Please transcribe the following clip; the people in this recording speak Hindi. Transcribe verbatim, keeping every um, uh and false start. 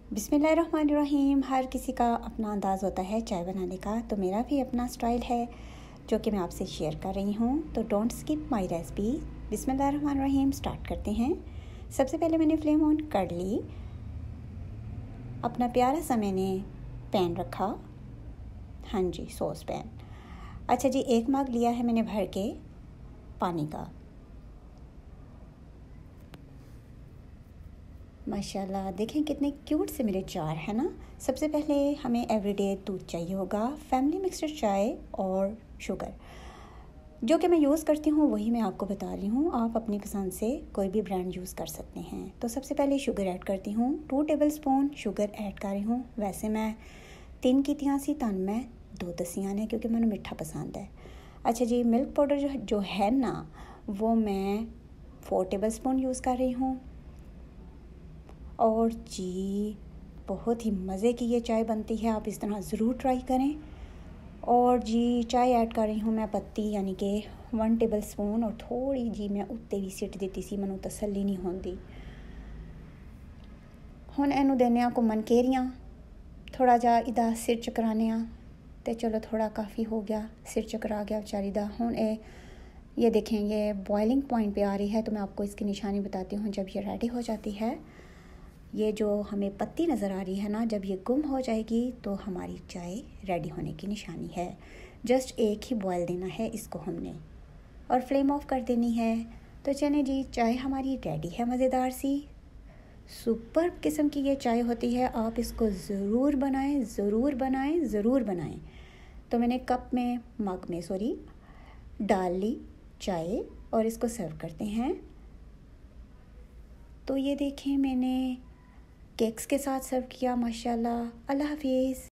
बिस्मिल्लाहिर्रहमानिर्रहीम। हर किसी का अपना अंदाज़ होता है चाय बनाने का, तो मेरा भी अपना स्टाइल है जो कि मैं आपसे शेयर कर रही हूँ। तो डोंट स्किप माय रेसिपी। बिस्मिल्लाहिर्रहमानिर्रहीम स्टार्ट करते हैं। सबसे पहले मैंने फ्लेम ऑन कर ली। अपना प्यारा सा मैंने पैन रखा। हाँ जी, सॉस पैन। अच्छा जी, एक मग लिया है मैंने भर के पानी का। माशाल्लाह, देखें कितने क्यूट से मेरे जार है ना। सबसे पहले हमें एवरीडे दूध चाहिए होगा, फैमिली मिक्सर चाय और शुगर जो कि मैं यूज़ करती हूँ वही मैं आपको बता रही हूँ। आप अपनी पसंद से कोई भी ब्रांड यूज़ कर सकते हैं। तो सबसे पहले शुगर ऐड करती हूँ। Two tablespoon sugar add कर रही हूँ। वैसे मैं तीन की तिहासी तन मैं दो दसियाँ ने क्योंकि मैंने मीठा पसंद है। अच्छा जी, मिल्क पाउडर जो जो है ना वो मैं फोर टेबल स्पून यूज़ कर रही हूँ। और जी बहुत ही मज़े की ये चाय बनती है, आप इस तरह ज़रूर ट्राई करें। और जी चाय ऐड कर रही हूँ मैं पत्ती यानी कि वन टेबल स्पून और थोड़ी जी मैं उत्ते भी सिट दी सी, मैनू तसल्ली नहीं होंदी। हुण इनू देने आ घुम्मन घेरियां, थोड़ा जा इदा सिर चकराने आ ते चलो थोड़ा काफ़ी हो गया, सिर चकरा गया बेचारी दा। हुण ए ये देखें ये बॉइलिंग पॉइंट पे आ रही है, तो मैं आपको इसकी निशानी बताती हूँ। जब ये रेडी हो जाती है, ये जो हमें पत्ती नज़र आ रही है ना, जब ये गुम हो जाएगी तो हमारी चाय रेडी होने की निशानी है। जस्ट एक ही बॉयल देना है इसको हमने और फ्लेम ऑफ कर देनी है। तो चलें जी, चाय हमारी रेडी है। मज़ेदार सी सुपर किस्म की ये चाय होती है। आप इसको ज़रूर बनाएं, ज़रूर बनाएं, ज़रूर बनाएं। तो मैंने कप में मग में सॉरी डाल ली चाय और इसको सर्व करते हैं। तो ये देखें मैंने केक्स के साथ सर्व किया। माशाल्लाह। अल्लाह हाफिज़।